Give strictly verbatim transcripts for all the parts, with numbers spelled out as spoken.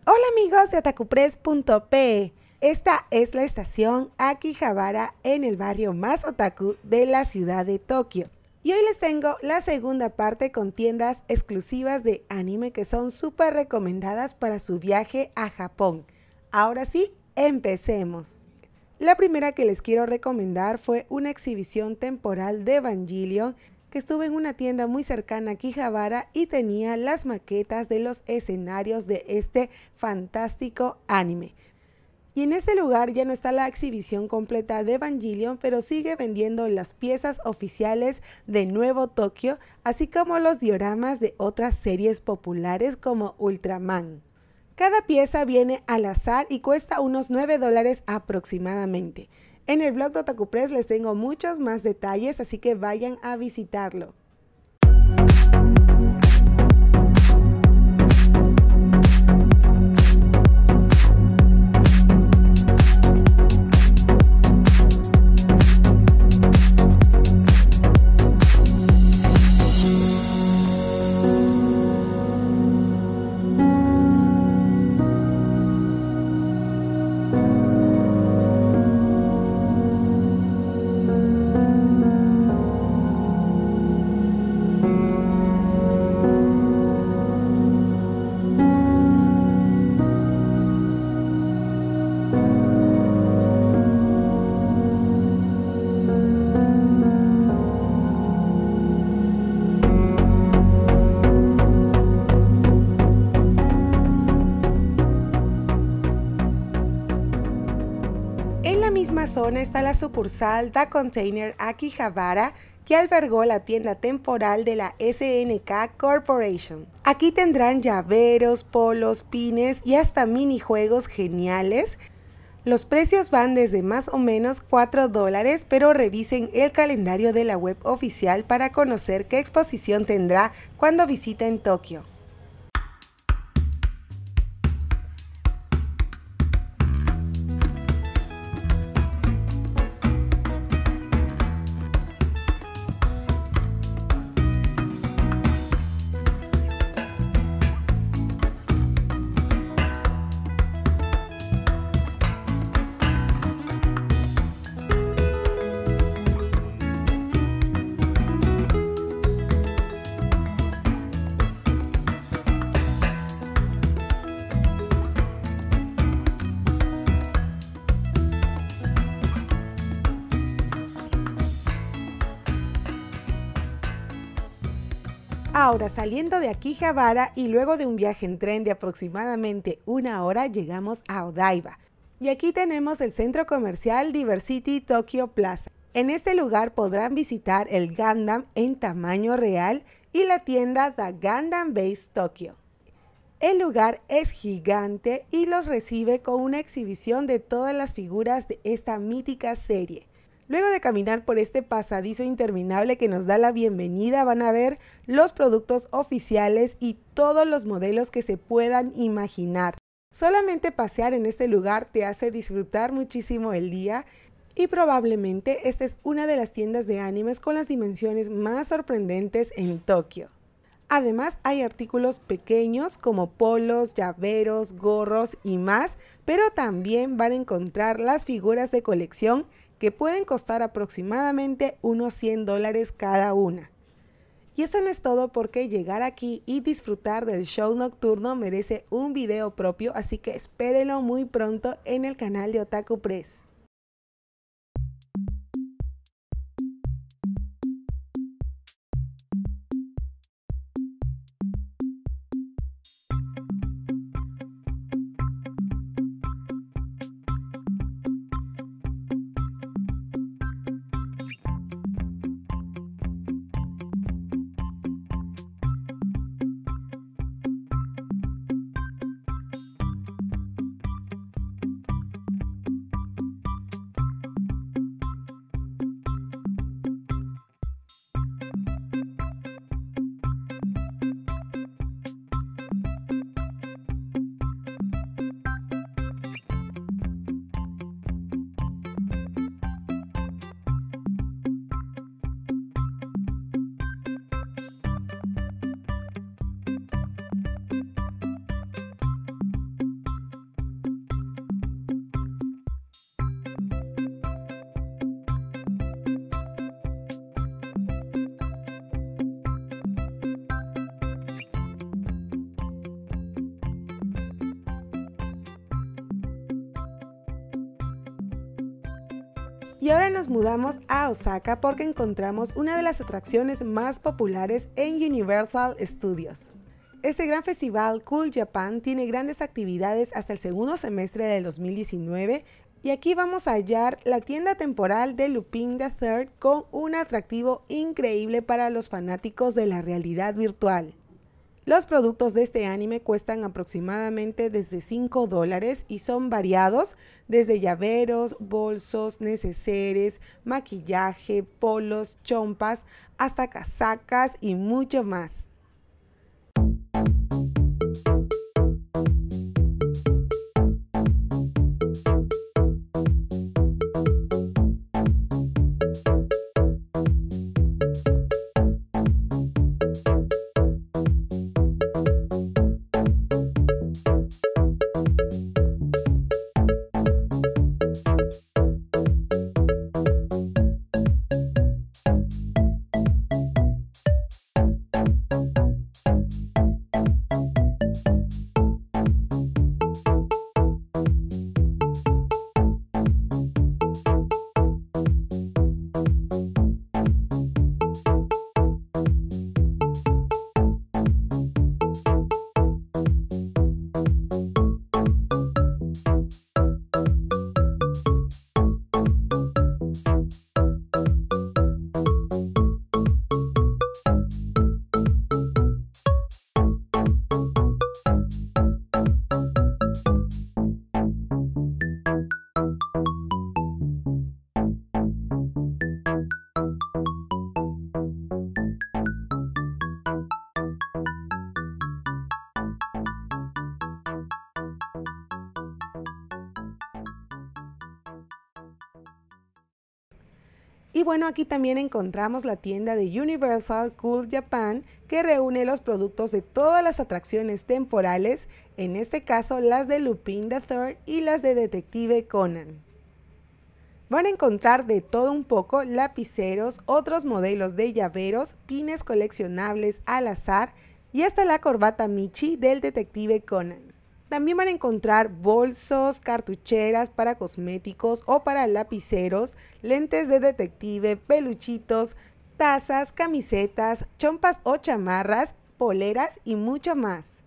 Hola amigos de otaku press punto pe, esta es la estación Akihabara en el barrio más otaku de la ciudad de Tokio. Y hoy les tengo la segunda parte con tiendas exclusivas de anime que son súper recomendadas para su viaje a Japón. Ahora sí, empecemos. La primera que les quiero recomendar fue una exhibición temporal de Evangelion que estuve en una tienda muy cercana a Akihabara y tenía las maquetas de los escenarios de este fantástico anime. Y en este lugar ya no está la exhibición completa de Evangelion, pero sigue vendiendo las piezas oficiales de Nuevo Tokio, así como los dioramas de otras series populares como Ultraman. Cada pieza viene al azar y cuesta unos nueve dólares aproximadamente. En el blog de Otaku Press les tengo muchos más detalles, así que vayan a visitarlo. En la misma zona está la sucursal The Container Akihabara, que albergó la tienda temporal de la ese ene ka Corporation. Aquí tendrán llaveros, polos, pines y hasta minijuegos geniales. Los precios van desde más o menos cuatro dólares, pero revisen el calendario de la web oficial para conocer qué exposición tendrá cuando visiten Tokio. Ahora, saliendo de Akihabara y luego de un viaje en tren de aproximadamente una hora, llegamos a Odaiba. Y aquí tenemos el centro comercial Diversity Tokyo Plaza. En este lugar podrán visitar el Gundam en tamaño real y la tienda The Gundam Base Tokyo. El lugar es gigante y los recibe con una exhibición de todas las figuras de esta mítica serie. Luego de caminar por este pasadizo interminable que nos da la bienvenida, van a ver los productos oficiales y todos los modelos que se puedan imaginar. Solamente pasear en este lugar te hace disfrutar muchísimo el día y probablemente esta es una de las tiendas de animes con las dimensiones más sorprendentes en Tokio. Además hay artículos pequeños como polos, llaveros, gorros y más, pero también van a encontrar las figuras de colección que pueden costar aproximadamente unos cien dólares cada una. Y eso no es todo, porque llegar aquí y disfrutar del show nocturno merece un video propio, así que espérenlo muy pronto en el canal de Otaku Press. Y ahora nos mudamos a Osaka porque encontramos una de las atracciones más populares en Universal Studios. Este gran festival Cool Japan tiene grandes actividades hasta el segundo semestre del dos mil diecinueve y aquí vamos a hallar la tienda temporal de Lupin the Third con un atractivo increíble para los fanáticos de la realidad virtual. Los productos de este anime cuestan aproximadamente desde cinco dólares y son variados desde llaveros, bolsos, neceseres, maquillaje, polos, chompas, hasta casacas y mucho más. Y bueno, aquí también encontramos la tienda de Universal Cool Japan que reúne los productos de todas las atracciones temporales, en este caso las de Lupin the Third y las de Detective Conan. Van a encontrar de todo un poco, lapiceros, otros modelos de llaveros, pines coleccionables al azar y hasta la corbata Michi del Detective Conan. También van a encontrar bolsos, cartucheras para cosméticos o para lapiceros, lentes de detective, peluchitos, tazas, camisetas, chompas o chamarras, poleras y mucho más.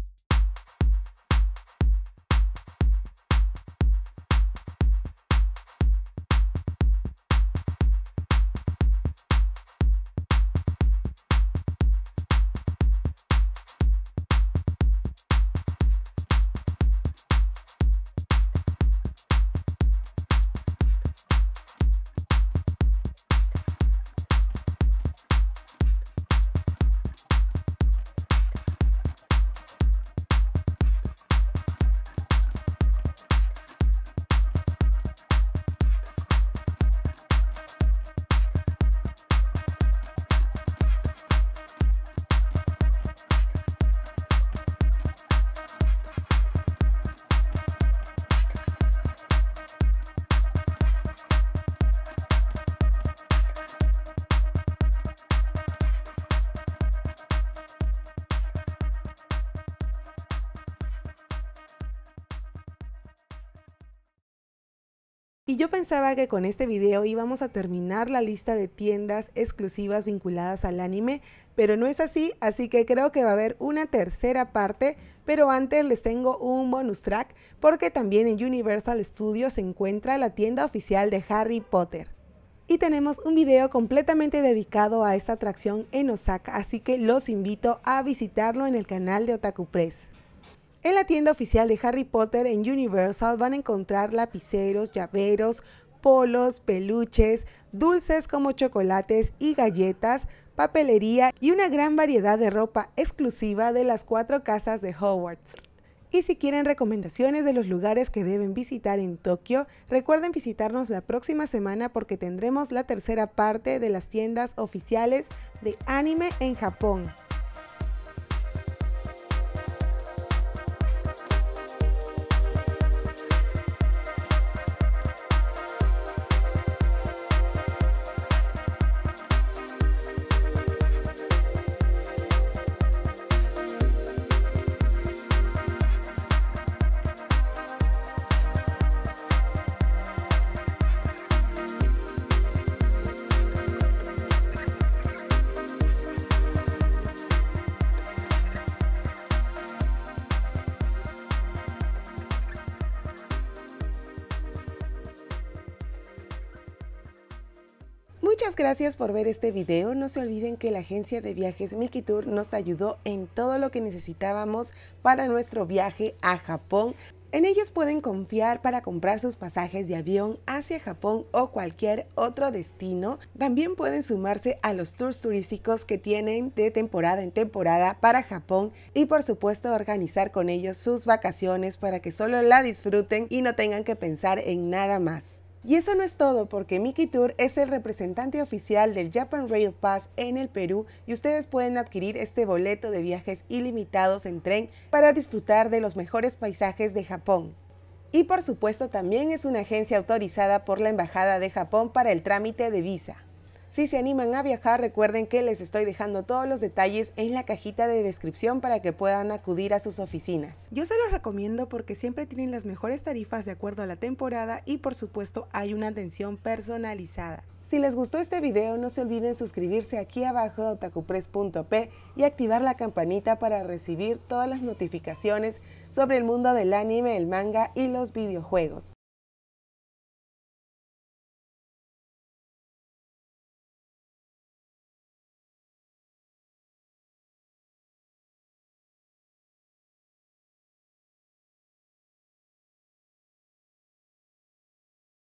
Y yo pensaba que con este video íbamos a terminar la lista de tiendas exclusivas vinculadas al anime, pero no es así, así que creo que va a haber una tercera parte, pero antes les tengo un bonus track porque también en Universal Studios se encuentra la tienda oficial de Harry Potter. Y tenemos un video completamente dedicado a esta atracción en Osaka, así que los invito a visitarlo en el canal de Otaku Press. En la tienda oficial de Harry Potter en Universal van a encontrar lapiceros, llaveros, polos, peluches, dulces como chocolates y galletas, papelería y una gran variedad de ropa exclusiva de las cuatro casas de Hogwarts. Y si quieren recomendaciones de los lugares que deben visitar en Tokio, recuerden visitarnos la próxima semana porque tendremos la tercera parte de las tiendas oficiales de anime en Japón. Muchas gracias por ver este video. No se olviden que la agencia de viajes Mikitour nos ayudó en todo lo que necesitábamos para nuestro viaje a Japón. En ellos pueden confiar para comprar sus pasajes de avión hacia Japón o cualquier otro destino. También pueden sumarse a los tours turísticos que tienen de temporada en temporada para Japón y por supuesto organizar con ellos sus vacaciones para que solo la disfruten y no tengan que pensar en nada más. Y eso no es todo, porque Mikitour es el representante oficial del Japan Rail Pass en el Perú y ustedes pueden adquirir este boleto de viajes ilimitados en tren para disfrutar de los mejores paisajes de Japón. Y por supuesto también es una agencia autorizada por la Embajada de Japón para el trámite de visa. Si se animan a viajar, recuerden que les estoy dejando todos los detalles en la cajita de descripción para que puedan acudir a sus oficinas. Yo se los recomiendo porque siempre tienen las mejores tarifas de acuerdo a la temporada y por supuesto hay una atención personalizada. Si les gustó este video, no se olviden suscribirse aquí abajo de otakupress punto pe y activar la campanita para recibir todas las notificaciones sobre el mundo del anime, el manga y los videojuegos.